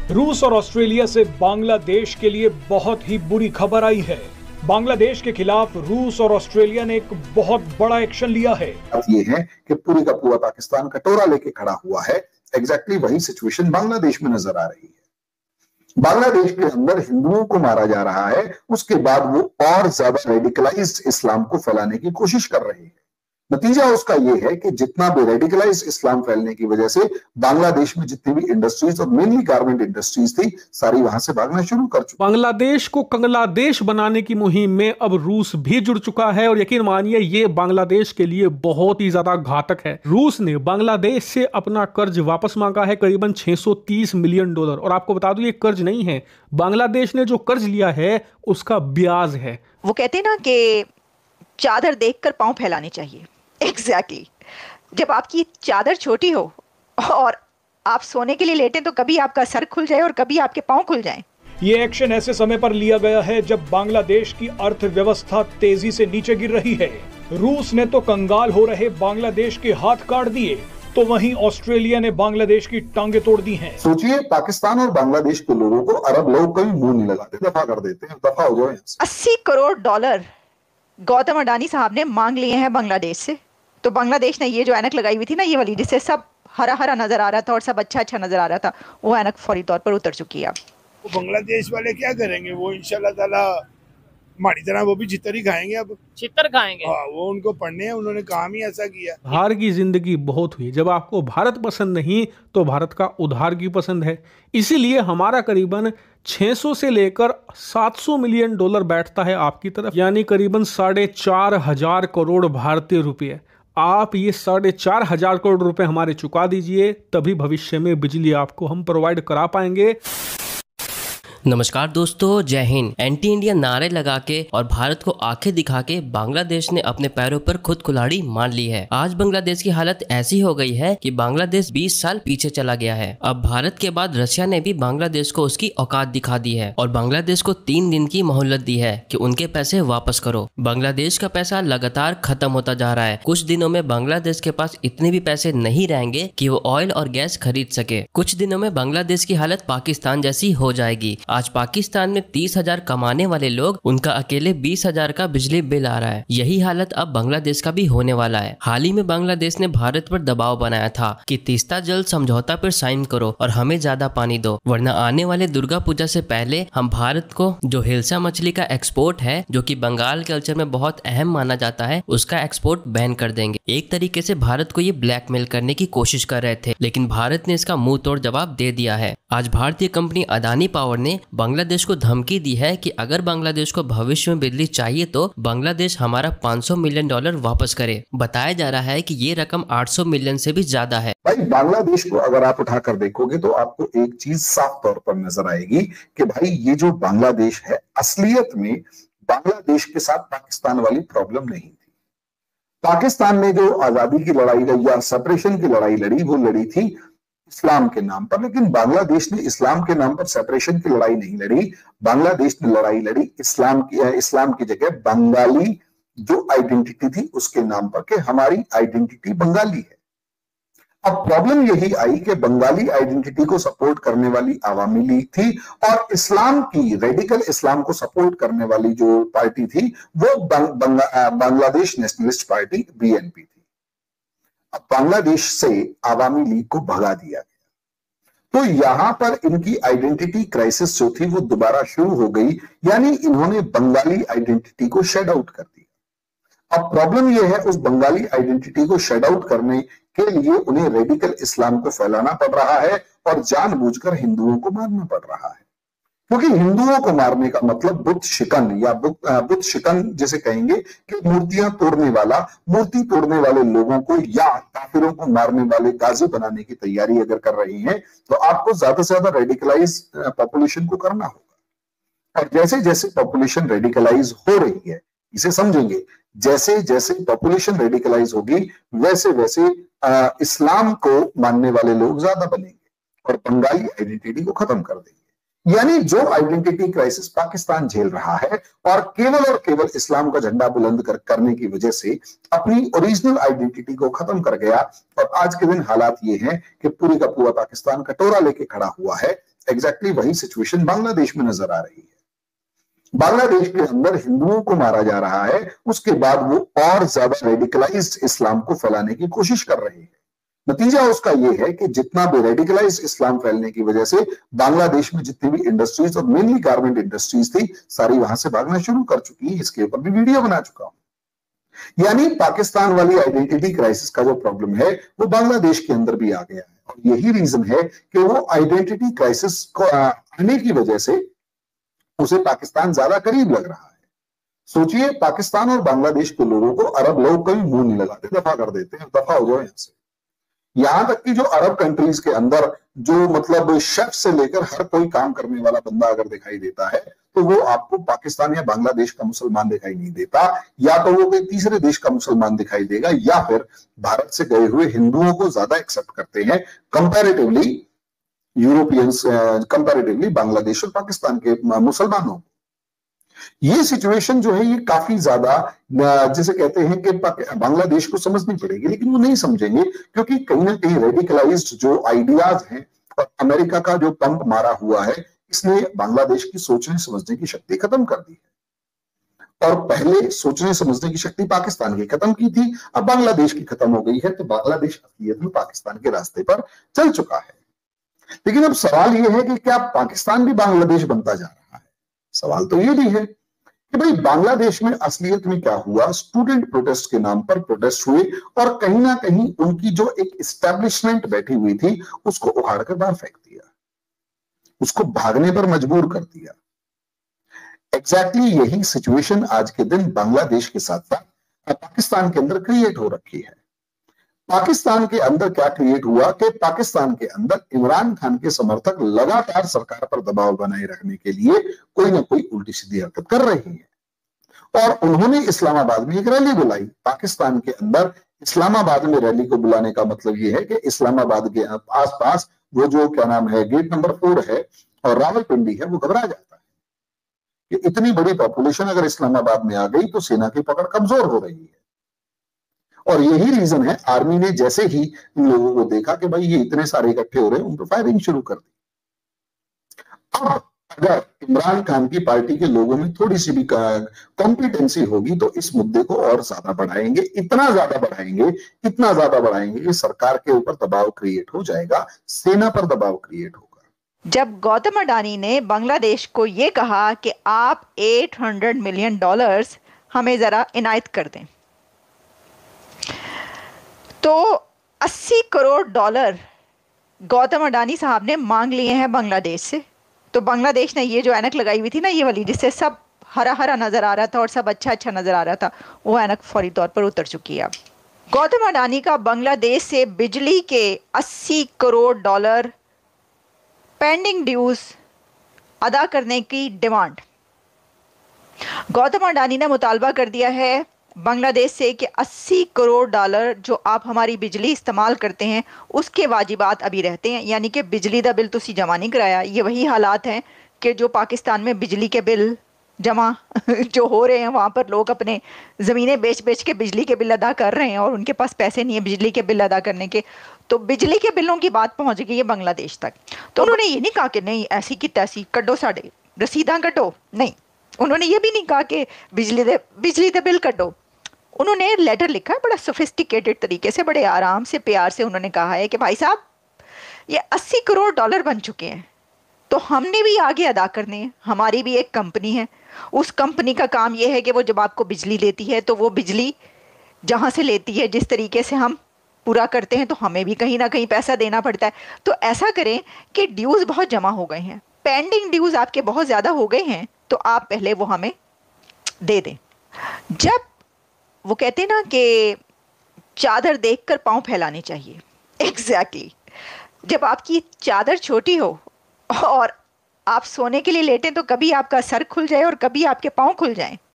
रूस और ऑस्ट्रेलिया से बांग्लादेश के लिए बहुत ही बुरी खबर आई है। बांग्लादेश के खिलाफ रूस और ऑस्ट्रेलिया ने एक बहुत बड़ा एक्शन लिया है। ये है कि पूरी का पूरा पाकिस्तान कटोरा लेके खड़ा हुआ है। एग्जैक्टली वही सिचुएशन बांग्लादेश में नजर आ रही है। बांग्लादेश के अंदर हिंदुओं को मारा जा रहा है, उसके बाद वो और ज्यादा रेडिकलाइज्ड इस्लाम को फैलाने की कोशिश कर रहे हैं। नतीजा उसका ये है कि जितना भी रेडिकलाइज्ड इस्लाम फैलने की वजह से बांग्लादेश में जितनी भी इंडस्ट्रीज और मेनली गारमेंट इंडस्ट्रीज थी, सारी वहां से भागना शुरू कर चुकी। बांग्लादेश को कंगलादेश बनाने की मुहिम में अब रूस भी जुड़ चुका है और यकीन मानिए ये बांग्लादेश के लिए बहुत ही ज्यादा घातक है। रूस ने बांग्लादेश से अपना कर्ज वापस मांगा है, करीबन $630 मिलियन। और आपको बता दूं ये कर्ज नहीं है, बांग्लादेश ने जो कर्ज लिया है उसका ब्याज है। वो कहते हैं ना कि चादर देखकर पांव फैलाने चाहिए। एग्जैक्टली जब आपकी चादर छोटी हो और आप सोने के लिए लेटें तो कभी आपका सर खुल जाए और कभी आपके पांव खुल जाएं। ये एक्शन ऐसे समय पर लिया गया है जब बांग्लादेश की अर्थव्यवस्था तेजी से नीचे गिर रही है। रूस ने तो कंगाल हो रहे बांग्लादेश के हाथ काट दिए, तो वहीं ऑस्ट्रेलिया ने बांग्लादेश की टांगे तोड़ दी हैं। सोचिए, पाकिस्तान और बांग्लादेश के लोगों को अरब लोग कभी मुंह नहीं लगाते, दफा कर देते हैं, दफा हो जाओ। $80 करोड़ गौतम अडानी साहब ने मांग लिए हैं बांग्लादेश से। तो बांग्लादेश ने ये जो ऐनक लगाई हुई थी ना, ये वाली जिससे सब हरा हरा नजर आ रहा था और सब अच्छा अच्छा नजर आ रहा था, वो ऐनक फौरी तौर पर उतर चुकी है। वो बांग्लादेश वाले क्या करेंगे, वो इंशाल्लाह ताला हमारी तरह वो भी चित्तर ही खाएंगे। अब चित्तर खाएंगे। वो उनको पढ़ने हैं, उन्होंने काम ही ऐसा किया। हार की जिंदगी बहुत हुई। जब आपको भारत पसंद नहीं तो भारत का उधार की पसंद है। इसीलिए हमारा करीबन 600 से लेकर $700 मिलियन बैठता है आपकी तरफ, यानी करीबन 4,500 करोड़ भारतीय रुपये। आप ये 4,500 करोड़ रुपए हमारे चुका दीजिए, तभी भविष्य में बिजली आपको हम प्रोवाइड करा पाएंगे। नमस्कार दोस्तों, जय हिंद। एंटी इंडिया नारे लगा के और भारत को आंखें दिखा के बांग्लादेश ने अपने पैरों पर खुद कुल्हाड़ी मार ली है। आज बांग्लादेश की हालत ऐसी हो गई है कि बांग्लादेश 20 साल पीछे चला गया है। अब भारत के बाद रशिया ने भी बांग्लादेश को उसकी औकात दिखा दी है और बांग्लादेश को 3 दिन की मोहलत दी है कि उनके पैसे वापस करो। बांग्लादेश का पैसा लगातार खत्म होता जा रहा है। कुछ दिनों में बांग्लादेश के पास इतने भी पैसे नहीं रहेंगे कि वो ऑयल और गैस खरीद सके। कुछ दिनों में बांग्लादेश की हालत पाकिस्तान जैसी हो जाएगी। आज पाकिस्तान में 30,000 कमाने वाले लोग, उनका अकेले 20,000 का बिजली बिल आ रहा है। यही हालत अब बांग्लादेश का भी होने वाला है। हाल ही में बांग्लादेश ने भारत पर दबाव बनाया था कि तीस्ता जल समझौता पर साइन करो और हमें ज्यादा पानी दो, वरना आने वाले दुर्गा पूजा से पहले हम भारत को जो हिल्सा मछली का एक्सपोर्ट है, जो कि बंगाल कल्चर में बहुत अहम माना जाता है, उसका एक्सपोर्ट बैन कर देंगे। एक तरीके से भारत को ये ब्लैकमेल करने की कोशिश कर रहे थे, लेकिन भारत ने इसका मुंह तोड़ जवाब दे दिया है। आज भारतीय कंपनी अदानी पावर ने बांग्लादेश को धमकी दी है कि अगर बांग्लादेश को भविष्य में बिजली चाहिए तो बांग्लादेश हमारा $500 मिलियन वापस करे। बताया जा रहा है कि ये रकम 800 मिलियन से भी ज्यादा है। भाई, बांग्लादेश को अगर आप उठाकर देखोगे तो आपको एक चीज साफ तौर पर नजर आएगी कि भाई ये जो बांग्लादेश है, असलियत में बांग्लादेश के साथ पाकिस्तान वाली प्रॉब्लम नहीं थी। पाकिस्तान ने जो आजादी की लड़ाई लड़ी या सेपरेशन की लड़ाई लड़ी, वो लड़ी थी इस्लाम के नाम पर, लेकिन बांग्लादेश ने इस्लाम के नाम पर सेपरेशन की लड़ाई नहीं लड़ी। बांग्लादेश ने लड़ाई लड़ी इस्लाम की जगह बंगाली जो आइडेंटिटी थी उसके नाम पर, कि हमारी आइडेंटिटी बंगाली है। अब प्रॉब्लम यही आई कि बंगाली आइडेंटिटी को सपोर्ट करने वाली आवामी लीग थी और इस्लाम की, रेडिकल इस्लाम को सपोर्ट करने वाली जो पार्टी थी वो बांग्लादेश नेशनलिस्ट पार्टी BNP थी। अब बांग्लादेश से आवामी लीग को भगा दिया गया, तो यहां पर इनकी आइडेंटिटी क्राइसिस जो थी वो दोबारा शुरू हो गई, यानी इन्होंने बंगाली आइडेंटिटी को शेड आउट कर दिया। अब प्रॉब्लम यह है, उस बंगाली आइडेंटिटी को शेड आउट करने के लिए उन्हें रेडिकल इस्लाम को फैलाना पड़ रहा है और जानबूझकर हिंदुओं को मारना पड़ रहा है, क्योंकि हिंदुओं को मारने का मतलब बुत शिकन या बुत शिकन जिसे कहेंगे कि मूर्तियां तोड़ने वाला, मूर्ति तोड़ने वाले लोगों को या काफिरों को मारने वाले गाजी बनाने की तैयारी अगर कर रही हैं तो आपको ज्यादा से ज्यादा रेडिकलाइज पॉपुलेशन को करना होगा। और जैसे जैसे पॉपुलेशन रेडिकलाइज हो रही है, इसे समझेंगे, जैसे जैसे पॉपुलेशन रेडिकलाइज होगी वैसे वैसे इस्लाम को मानने वाले लोग ज्यादा बनेंगे और बंगाली आइडेंटिटी को खत्म कर देंगे। यानी जो आइडेंटिटी क्राइसिस पाकिस्तान झेल रहा है और केवल इस्लाम का झंडा बुलंद करने की वजह से अपनी ओरिजिनल आइडेंटिटी को खत्म कर गया। और आज के दिन हालात ये हैं कि पूरी का पूरा पाकिस्तान कटोरा लेके खड़ा हुआ है। एग्जैक्टली वही सिचुएशन बांग्लादेश में नजर आ रही है। बांग्लादेश के अंदर हिंदुओं को मारा जा रहा है, उसके बाद वो और ज्यादा रेडिकलाइज्ड इस्लाम को फैलाने की कोशिश कर रहे हैं। नतीजा उसका यह है कि जितना भी रेडिकलाइज्ड इस्लाम फैलने की वजह से बांग्लादेश में जितनी भी इंडस्ट्रीज और मेनली गारमेंट इंडस्ट्रीज थी, सारी वहां से भागना शुरू कर चुकी है। इसके ऊपर भी वीडियो बना चुका हूं। यानी पाकिस्तान वाली आइडेंटिटी क्राइसिस का जो प्रॉब्लम है वो बांग्लादेश के अंदर भी आ गया है, और यही रीजन है कि वो आइडेंटिटी क्राइसिस को आने की वजह से उसे पाकिस्तान ज्यादा करीब लग रहा है। सोचिए, पाकिस्तान और बांग्लादेश के लोगों को अरब लोग कभी मुंह नहीं लगाते, दफा कर देते हैं, दफा हो जाओ यहां से। यहां तक कि जो अरब कंट्रीज के अंदर जो मतलब शेफ से लेकर हर कोई काम करने वाला बंदा अगर दिखाई देता है तो वो आपको पाकिस्तान या बांग्लादेश का मुसलमान दिखाई नहीं देता, या तो वो कोई तीसरे देश का मुसलमान दिखाई देगा, या फिर भारत से गए हुए हिंदुओं को ज्यादा एक्सेप्ट करते हैं कंपैरेटिवली यूरोपियंस, कंपैरेटिवली बांग्लादेश और पाकिस्तान के मुसलमानों। ये सिचुएशन जो है ये काफी ज्यादा, जैसे कहते हैं कि बांग्लादेश को समझनी पड़ेगी, लेकिन वो नहीं समझेंगे, क्योंकि कहीं ना कहीं रेडिकलाइज्ड जो आइडियाज हैं और अमेरिका का जो पंप मारा हुआ है, इसने बांग्लादेश की सोचने समझने की शक्ति खत्म कर दी है। और पहले सोचने समझने की शक्ति पाकिस्तान की खत्म की थी, अब बांग्लादेश की खत्म हो गई है, तो बांग्लादेश असलियत में पाकिस्तान के रास्ते पर चल चुका है। लेकिन अब सवाल यह है कि क्या पाकिस्तान भी बांग्लादेश बनता जा रहा है? सवाल तो ये भी है कि भाई बांग्लादेश में असलियत में क्या हुआ। स्टूडेंट प्रोटेस्ट के नाम पर प्रोटेस्ट हुए और कहीं ना कहीं उनकी जो एक एस्टेब्लिशमेंट बैठी हुई थी उसको उखाड़ कर बाहर फेंक दिया, उसको भागने पर मजबूर कर दिया। एग्जैक्टली यही सिचुएशन आज के दिन बांग्लादेश के साथ साथ पाकिस्तान के अंदर क्रिएट हो रखी है। पाकिस्तान के अंदर क्या क्रिएट हुआ कि पाकिस्तान के अंदर इमरान खान के समर्थक लगातार सरकार पर दबाव बनाए रखने के लिए कोई ना कोई उल्टी सीधी हरकत कर रहे हैं, और उन्होंने इस्लामाबाद में एक रैली बुलाई। पाकिस्तान के अंदर इस्लामाबाद में रैली को बुलाने का मतलब यह है कि इस्लामाबाद के आसपास वो जो क्या नाम है गेट नंबर 4 है और रावलपिंडी है, वो घबरा जाता है कि इतनी बड़ी पॉपुलेशन अगर इस्लामाबाद में आ गई तो सेना की पकड़ कमजोर हो रही है। और यही रीजन है, आर्मी ने जैसे ही इन लोगों को देखा कि भाई ये इतने सारे इकट्ठे हो रहे हैं, उन पर फायरिंग शुरू कर दी। अब अगर इमरान खान की पार्टी के लोगों में थोड़ी सी भी कॉम्पिटेंसी होगी तो इस मुद्दे को और ज्यादा बढ़ाएंगे, इतना ज्यादा बढ़ाएंगे कि सरकार के ऊपर दबाव क्रिएट हो जाएगा, सेना पर दबाव क्रिएट होगा। जब गौतम अडानी ने बांग्लादेश को ये कहा कि आप $800 मिलियन हमें जरा इनायत कर दें, तो $80 करोड़ गौतम अडानी साहब ने मांग लिए हैं बांग्लादेश से। तो बांग्लादेश ने ये जो ऐनक लगाई हुई थी ना, ये वाली जिससे सब हरा हरा नजर आ रहा था और सब अच्छा अच्छा नजर आ रहा था, वो ऐनक फौरी तौर पर उतर चुकी है। अब गौतम अडानी का बांग्लादेश से बिजली के $80 करोड़ पेंडिंग ड्यूज अदा करने की डिमांड। गौतम अडानी ने मुतालबा कर दिया है बांग्लादेश से कि $80 करोड़ जो आप हमारी बिजली इस्तेमाल करते हैं उसके वाजिबात अभी रहते हैं, यानी कि बिजली का बिल तुसी जमा नहीं कराया। ये वही हालात हैं कि जो पाकिस्तान में बिजली के बिल जमा जो हो रहे हैं, वहाँ पर लोग अपने ज़मीनें बेच बेच के बिजली के बिल अदा कर रहे हैं और उनके पास पैसे नहीं है बिजली के बिल अदा करने के। तो बिजली के बिलों की बात पहुँच गई है बांग्लादेश तक। तो उन्होंने ये नहीं कहा कि नहीं ऐसी की तैसी कड्डो साढ़े रसीदा कड्डो, नहीं, उन्होंने ये भी नहीं कहा कि बिजली दे बिल कड्डो। उन्होंने लेटर लिखा है बड़ा सोफिस्टिकेटेड तरीके से, बड़े आराम से प्यार से उन्होंने कहा है कि भाई साहब ये $80 करोड़ बन चुके हैं, तो हमने भी आगे अदा करने हैं। हमारी भी एक कंपनी है, उस कंपनी का काम यह है कि वो जब आपको बिजली लेती है तो वो बिजली जहाँ से लेती है जिस तरीके से हम पूरा करते हैं तो हमें भी कहीं ना कहीं पैसा देना पड़ता है। तो ऐसा करें कि ड्यूज़ बहुत जमा हो गए हैं, पेंडिंग ड्यूज़ आपके बहुत ज़्यादा हो गए हैं, तो आप पहले वो हमें दे दें। जब वो कहते हैं ना कि चादर देखकर पाँव फैलाने चाहिए, एग्जैक्टली जब आपकी चादर छोटी हो और आप सोने के लिए लेटें तो कभी आपका सर खुल जाए और कभी आपके पाँव खुल जाएं,